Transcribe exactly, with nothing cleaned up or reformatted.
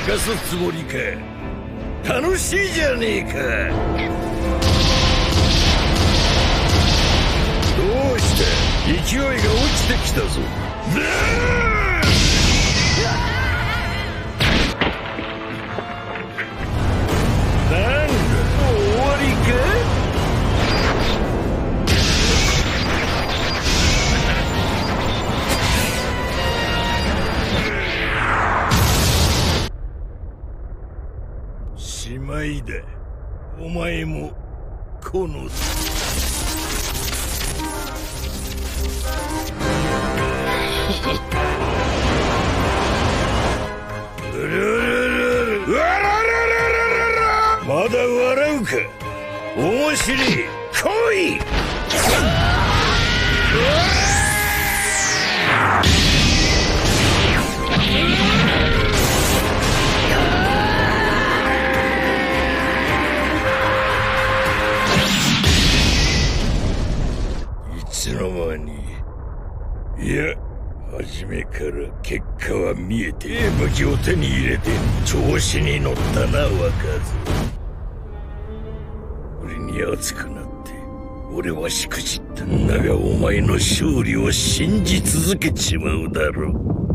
かすつもりか。楽しいじゃねえか。どうして勢いが落ちてきたぞ。なんだ、もう終わりか。しまいだ。お前もこのまだ笑うか。面白い。来い。いつの間に。いや、初めから結果は見えて、武器を手に入れて調子に乗ったな、若造。俺に熱くなって俺はしくじった。だがお前の勝利を信じ続けちまうだろう。